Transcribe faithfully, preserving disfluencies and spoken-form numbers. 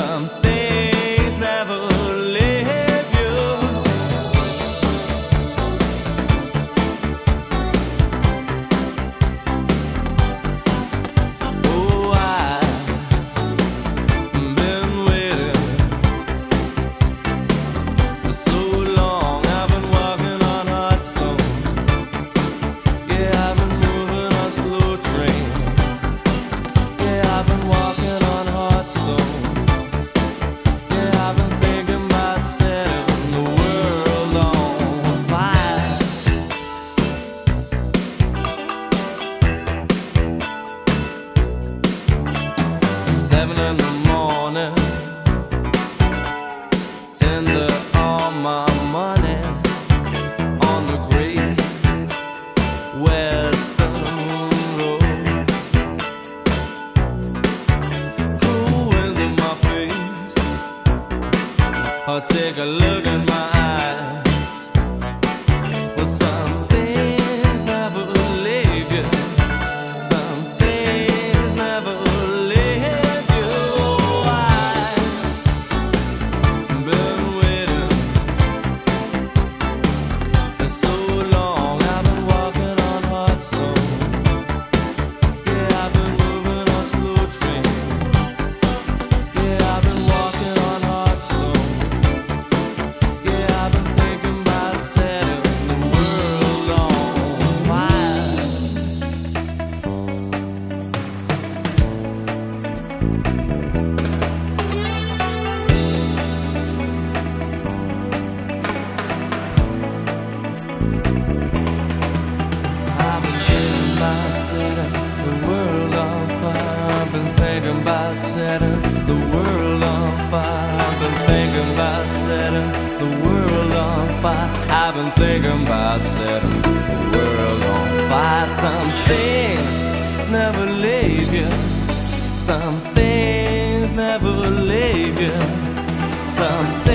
Some things never leave you. Oh, I've been waiting for so long. I've been walking on hard stone. Yeah, I've been moving on slow train. Yeah, I've been walking on hard stone. Yeah, I've been thinking about setting the world on fire. Seven in the morning, tender all my money on the great Western Road. Cool wind in my face, or take a look in my eyes. Well, some things never leave you. Some things never leave you. Oh, I've been waiting for so long. I've been walking on hard stone. Yeah, I've been moving on slow train. Yeah, I've been walking on hard stone. Yeah, I've been thinking about setting the world on fire. I've been thinking about setting the world on fire. I've been thinking about setting the world on fire. I've been thinking about setting the world on fire. I've been thinking about setting the world on fire. Some things never leave you. Some things never leave you. Some things